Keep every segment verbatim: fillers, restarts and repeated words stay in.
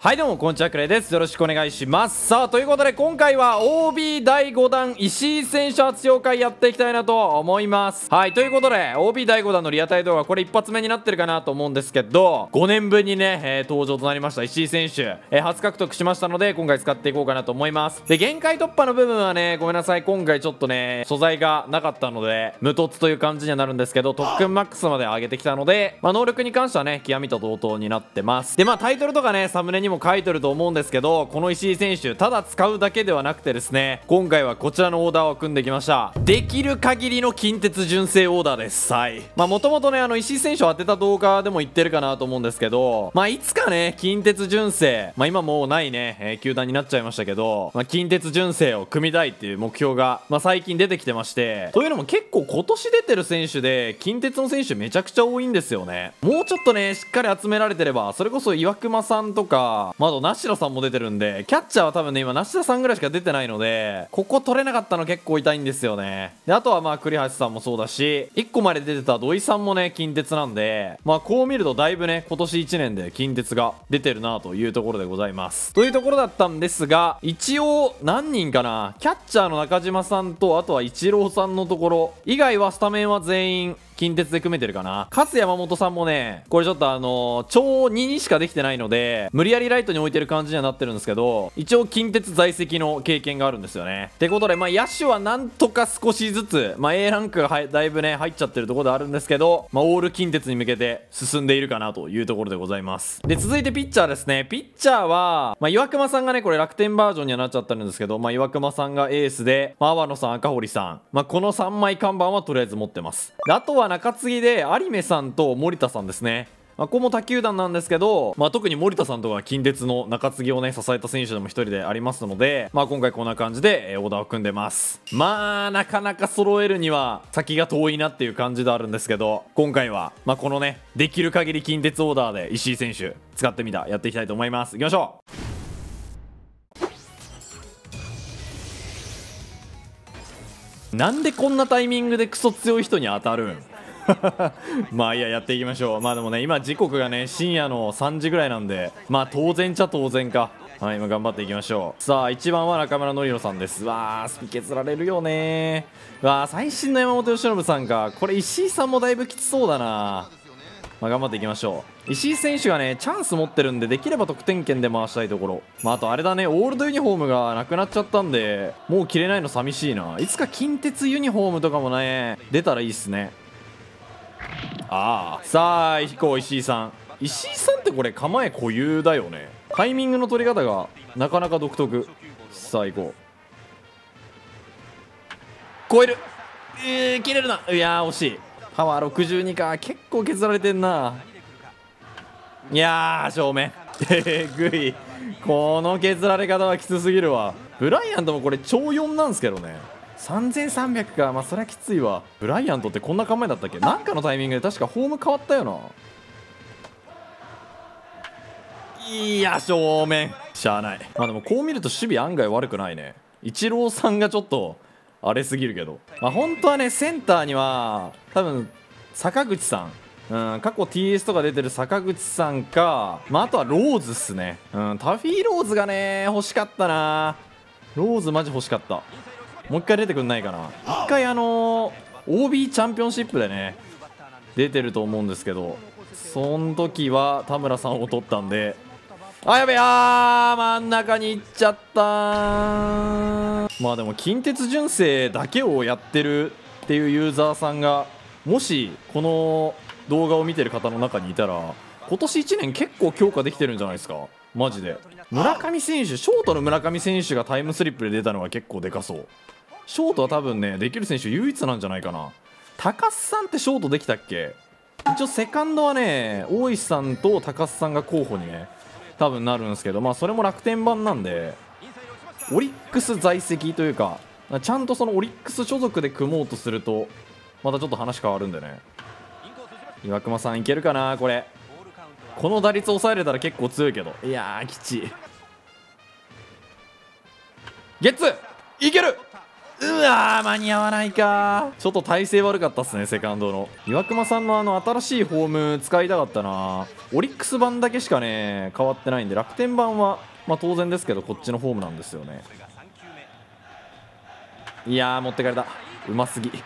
はいどうもこんにちは、クレイです。よろしくお願いします。さあということで今回は オービー だいごだん石井選手初紹介やっていきたいなと思います。はいということで オービー だいごだんのリアタイ動画、これ一発目になってるかなと思うんですけど、ごねんぶりにね、えー、登場となりました石井選手、えー、初獲得しましたので今回使っていこうかなと思います。で限界突破の部分はね、ごめんなさい、今回ちょっとね素材がなかったので無凸という感じにはなるんですけど、特訓マックスまで上げてきたので、まあ、能力に関してはね極みと同等になってます。でまあタイトルとかねサムネにも書いてると思うんですけど、この石井選手ただ使うだけではなくてですね、今回はこちらのオーダーを組んできました。できる限りの近鉄純正オーダーです。はいまあもともとねあの石井選手を当てた動画でも言ってるかなと思うんですけど、まあいつかね近鉄純正、まあ今もうないね、えー、球団になっちゃいましたけど、まあ、近鉄純正を組みたいっていう目標が、まあ、最近出てきてまして、というのも結構今年出てる選手で近鉄の選手めちゃくちゃ多いんですよね。もうちょっとねしっかり集められてれば、それこそ岩隈さんとか、まあ、あと梨田さんも出てるんで、キャッチャーは多分ね今梨田さんぐらいしか出てないので、ここ取れなかったの結構痛いんですよね。であとはまあ栗橋さんもそうだし、いっこまで出てた土井さんもね近鉄なんで、まあこう見るとだいぶね今年いちねんで近鉄が出てるなというところでございます。というところだったんですが、一応何人かな、キャッチャーの中島さんとあとはイチローさんのところ以外はスタメンは全員近鉄で組めてるかな。かつ山本さんもねこれちょっとあのー、超ににしかできてないので無理やりライトに置いてる感じにはなってるんですけど、一応近鉄在籍の経験があるんですよね。ってことでまあ野手はなんとか少しずつ、まあ A ランクがだいぶね入っちゃってるところであるんですけど、まあオール近鉄に向けて進んでいるかなというところでございます。で続いてピッチャーですね。ピッチャーはまあ岩隈さんがねこれ楽天バージョンにはなっちゃったんですけど、まあ岩隈さんがエースで、まあ、阿波野さん赤堀さん、まあこのさんまい看板はとりあえず持ってます。であとは中継ぎで有目さんと森田さんですね。まあ、ここも他球団なんですけど、まあ、特に森田さんとか近鉄の中継ぎをね支えた選手でも一人でありますので、まあ、今回こんな感じで、えー、オーダーを組んでます。まあなかなか揃えるには先が遠いなっていう感じであるんですけど、今回は、まあ、このねできる限り近鉄オーダーで石井選手使ってみたやっていきたいと思います。いきましょう。なんでこんなタイミングでクソ強い人に当たるんまあいいや、やっていきましょう。まあでもね今時刻がね深夜のさんじぐらいなんで、まあ当然っちゃ当然か。はい今頑張っていきましょう。さあいちばんは中村典弘さんです。わースピ削られるよねー。わー最新の山本由伸さんか。これ石井さんもだいぶきつそうだな。まあ、頑張っていきましょう。石井選手がねチャンス持ってるんで、できれば得点圏で回したいところ。まああとあれだね、オールドユニフォームがなくなっちゃったんでもう着れないの寂しいな。いつか近鉄ユニフォームとかもね出たらいいっすね。ああさあ行こう石井さん。石井さんってこれ構え固有だよね。タイミングの取り方がなかなか独特。さあ行こう。超える。えー、切れるな。いやー惜しい。パワーろくじゅうにか。結構削られてんな。いやー正面えぐい。この削られ方はきつすぎるわ。ブライアントもこれ超よんなんですけどね。さんぜんさんびゃくか。まあそれはきついわ。ブライアントってこんな構えだったっけ。なんかのタイミングで確かフォーム変わったよな。いや正面しゃあない。まあでもこう見ると守備案外悪くないね。イチローさんがちょっとあれすぎるけど、まあ本当はねセンターには多分坂口さん、うん、過去 ティーエス とか出てる坂口さんか、まあ、あとはローズっすね、うん、タフィーローズがね欲しかったな。ローズマジ欲しかった。もう一回出てくんないかな。一回あのー、オービー チャンピオンシップでね出てると思うんですけど、その時は田村さんを取ったんで、あやべえ、あー真ん中に行っちゃった。まあでも近鉄純正だけをやってるっていうユーザーさんがもしこの動画を見てる方の中にいたら、今年いちねん結構強化できてるんじゃないですかマジで。村上選手、ショートの村上選手がタイムスリップで出たのが結構でかそう。ショートは多分ねできる選手唯一なんじゃないかな。高須さんってショートできたっけ。一応セカンドはね大石さんと高須さんが候補にね多分なるんですけど、まあそれも楽天版なんでオリックス在籍というか、ちゃんとそのオリックス所属で組もうとするとまたちょっと話変わるんでね。岩隈さんいけるかな。これこの打率抑えれたら結構強いけど、いやーきちい。ゲッツーいける。 うわー間に合わないか。ちょっと体勢悪かったっすね、セカンドの岩隈さんのあの新しいフォーム使いたかったな。オリックス版だけしかね変わってないんで、楽天版はまあ当然ですけどこっちのフォームなんですよね。いやー持ってかれた、うますぎ。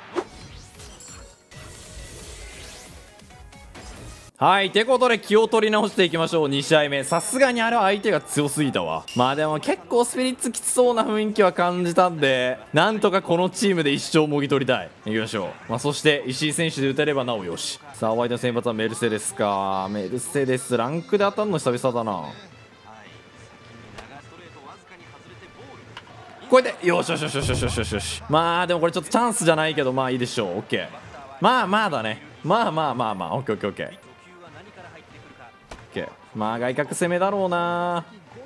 はい、てことで気を取り直していきましょう。に試合目、さすがにあれは相手が強すぎたわ。まあでも結構スピリッツきつそうな雰囲気は感じたんで、なんとかこのチームで一勝もぎ取りたい。いきましょう。まあそして石井選手で打てればなおよし。さあ相手の先発はメルセデスか。メルセデスランクで当たるの久々だな。これでよしよしよしよしよしよしよし。まあでもこれちょっとチャンスじゃないけど、まあいいでしょう。オッケー。まあまあだね。まあまあまあまあオッケーオッケーオッケーオッケー。まあ外角攻めだろうな。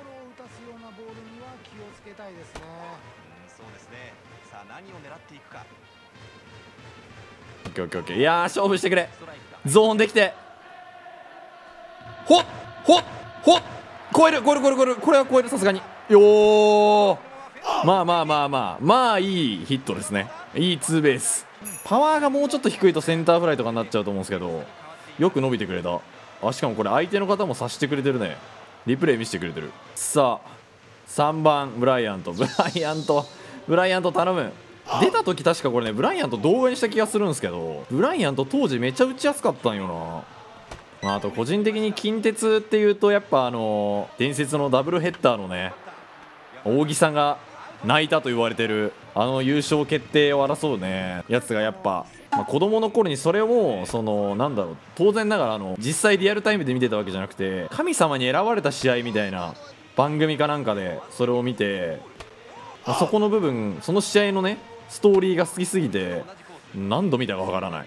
オッケーオッケーオッケー。いやー勝負してくれ。ゾーンできてほっほっほっ超える超える超える超える。これは超える、さすがに。よー、まあまあまあまあまあいいヒットですね。いいツーベース。パワーがもうちょっと低いとセンターフライとかになっちゃうと思うんですけど、よく伸びてくれた。あ、しかもこれ相手の方も察してくれてるね。リプレイ見せてくれてる。さあさんばんブライアントブライアントブライアント頼む。出た時確かこれねブライアント同演した気がするんですけど、ブライアント当時めっちゃ打ちやすかったんよな。まあ、あと個人的に近鉄っていうとやっぱあの伝説のダブルヘッダーのね大木さんが泣いたと言われてるあの優勝決定を争うねやつがやっぱ、まあ、子供の頃にそれをそのなんだろう、当然ながらあの実際リアルタイムで見てたわけじゃなくて神様に選ばれた試合みたいな番組かなんかでそれを見て、まあ、そこの部分その試合のねストーリーが好きすぎて何度見たかわからない。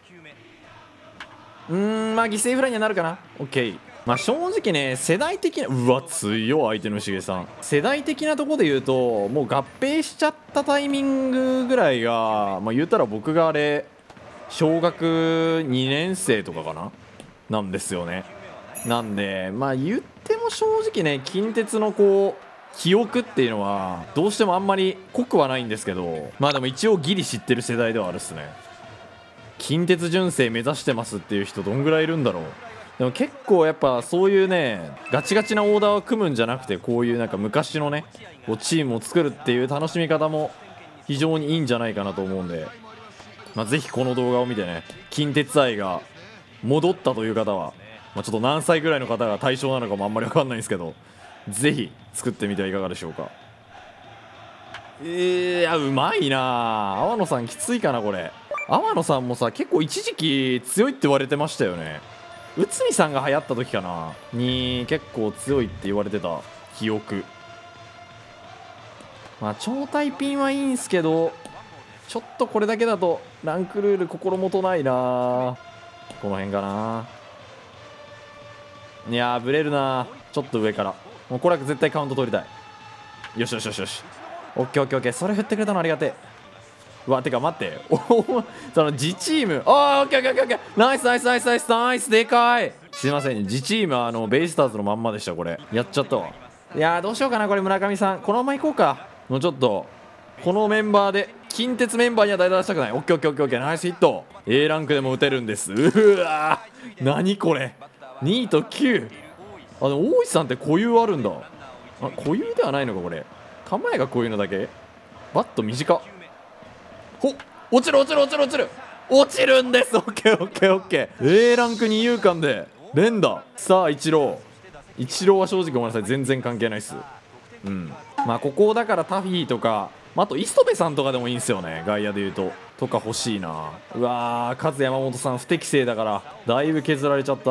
うーんまあ犠牲フライにはなるかな。 OK。 まあ正直ね世代的なうわ強い相手の牛毛さん世代的なところで言うともう合併しちゃったタイミングぐらいが、まあ、言ったら僕があれ小学にねん生とかかななんですよね。なんでまあ言っても正直ね近鉄のこう記憶っていうのはどうしてもあんまり濃くはないんですけど、まあでも一応ギリ知ってる世代ではあるっすね。近鉄純正目指してますっていう人どんぐらいいるんだろう。でも結構やっぱそういうねガチガチなオーダーを組むんじゃなくてこういうなんか昔のねこうチームを作るっていう楽しみ方も非常にいいんじゃないかなと思うんで、まあ、ぜひこの動画を見てね近鉄愛が戻ったという方は、まあ、ちょっと何歳ぐらいの方が対象なのかもあんまり分かんないんですけどぜひ作ってみてはいかがでしょうか。えー、いやうまいな。阿波野さんきついかなこれ。阿波野さんもさ結構一時期強いって言われてましたよね。内海さんが流行った時かなに結構強いって言われてた記憶。まあ超大ピンはいいんすけどちょっとこれだけだとランクルール心もとないな。この辺かな。いやーブレるな。ちょっと上からもうこれは絶対カウント取りたい。よしよしよしよし。オッケーオッケーオッケー。それ振ってくれたのありがてえ。うわてか待っておおその自チームあーオッケーオッケーオッケーナイスナイスナイスナイスナイスでかい。すいません自チームはあのベイスターズのまんまでした。これやっちゃったわ。いやーどうしようかなこれ。村上さんこのまま行こうか。もうちょっとこのメンバーで近鉄メンバーには代打出したくない。オッケーオッケーオッケーオッケーナイスヒット。 A ランクでも打てるんです。うわー何これにいときゅう。あでも大石さんって固有あるんだ。あ固有ではないのかこれ。構えが固有なだけ。バット短っ。ほっ落ちる落ちる落ちる落ちる落ちるんです。オッケーオッケーオッケー A ランク二遊間で連打。さあイチローイチローは正直ごめんなさい全然関係ないっす。うんまあここだからタフィーとか、まあ、あと磯部さんとかでもいいんすよね外野でいうととか欲しいな。うわーカズ山本さん不適正だからだいぶ削られちゃった。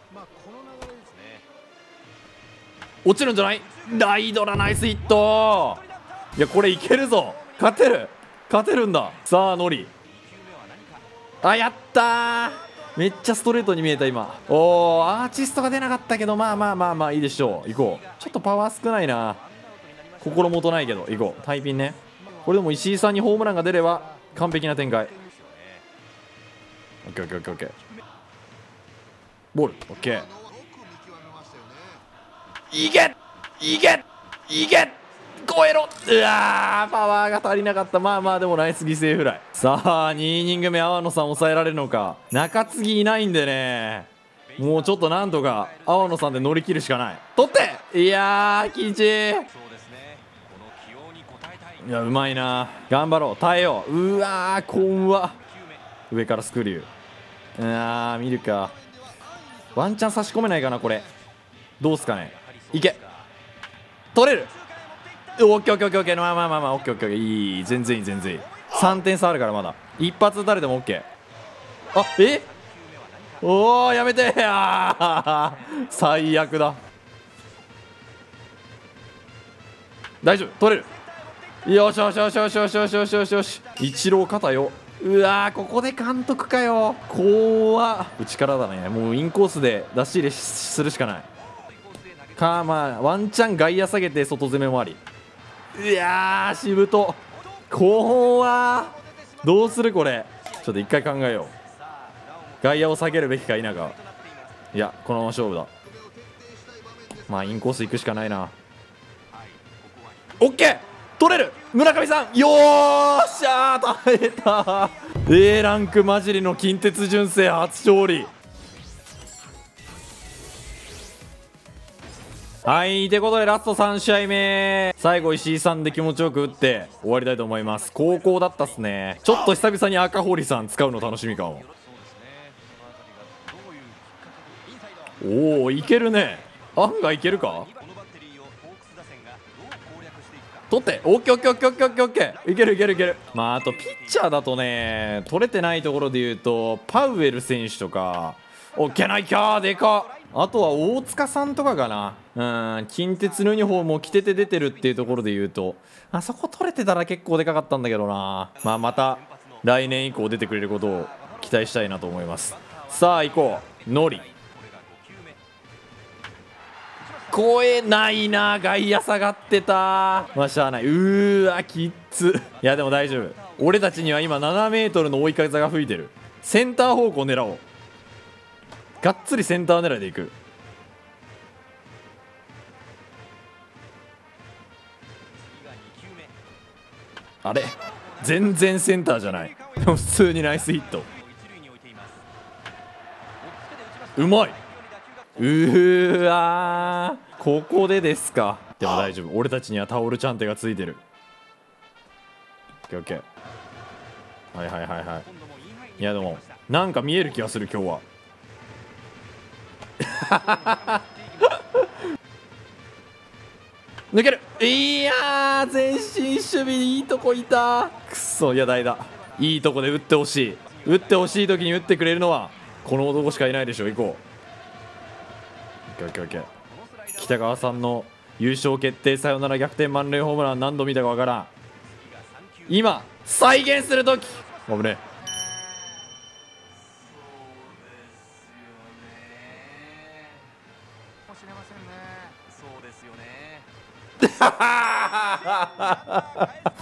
落ちるんじゃない。ライドラナイスヒット。いやこれいけるぞ。勝てる勝てるんだ。さあノリあやったー。めっちゃストレートに見えた今。おーアーチストが出なかったけどまあまあまあまあいいでしょう。行こう。ちょっとパワー少ないな。心もとないけど行こう。タイピンね。これでも石井さんにホームランが出れば完璧な展開。オッケーオッケーオッケーオッケー。ボールオッケー。いけいけいけ超えろ。うわー、パワーが足りなかった。まあまあでもナイス犠牲フライ。さあにイニング目阿波野さん抑えられるのか。中継ぎいないんでね、もうちょっとなんとか阿波野さんで乗り切るしかない。取って、いやーキイチ、いやうまいな、頑張ろう、耐えよう。うわーこんわ、上からスクリュー、うわー見るか、ワンチャン差し込めないかなこれ。どうすかね、いけ、取れる。オッケーオッケーオッケーオッケー、まあまあまあまあオッケーオッケー、いい、全然いい全然いい。さんてん差あるからまだ一発打たれてもオッケー。あえおおやめてや最悪だ。大丈夫、取れる。よしよしよしよしよしよしよしよしよし、一郎肩よ。うわーここで監督かよ、怖っ。内からだね、もうインコースで出し入れするしかないか。まあワンチャン外野下げて外攻めもあり。いやーしぶと、怖っ。どうするこれ、ちょっと一回考えよう。外野を下げるべきか否か。いやこのまま勝負だ。まあインコース行くしかないな。オッケー取れる、村上さん、よーしゃー耐えた。 A ランク混じりの近鉄純正初勝利。はいということでラストさん試合目、最後石井さんで気持ちよく打って終わりたいと思います。高校だったっすね。ちょっと久々に赤堀さん使うの楽しみかも。おおいけるね、案外いけるか。取って、オッケーオッケーオッケーオッケーオッケーオッケー、いけるいけるいける。まああとピッチャーだとね、取れてないところで言うとパウエル選手とか、オッケーないキャーでかっ。あとは大塚さんとかかな。うん、近鉄のユニフォームを着てて出てるっていうところで言うと、あそこ取れてたら結構でかかったんだけどな。まあまた来年以降出てくれることを期待したいなと思います。さあ行こう、ノリ超えないな、外野下がってた。まあしゃあない。うーわきっつ。いやでも大丈夫、俺たちには今ななメートルの追い風が吹いてる。センター方向狙おう、がっつりセンター狙いでいく。あれ全然センターじゃない。でも普通にナイスヒット、うまい。うーわーここでですか。でも大丈夫、俺たちにはタオルチャンテがついてる。オッケーオッケー、はいはいはいはい。いやでもなんか見える気がする今日は。抜ける、いやー前進守備いいとこいた。くそやだいだ、いいとこで打ってほしい。打ってほしい時に打ってくれるのはこの男しかいないでしょ。行こう。オッケーオッケーオッケー。北川さんの優勝決定サヨナラ逆転満塁ホームラン何度見たかわからん。今再現する時、危ねえ。しれませんね。そうですよね。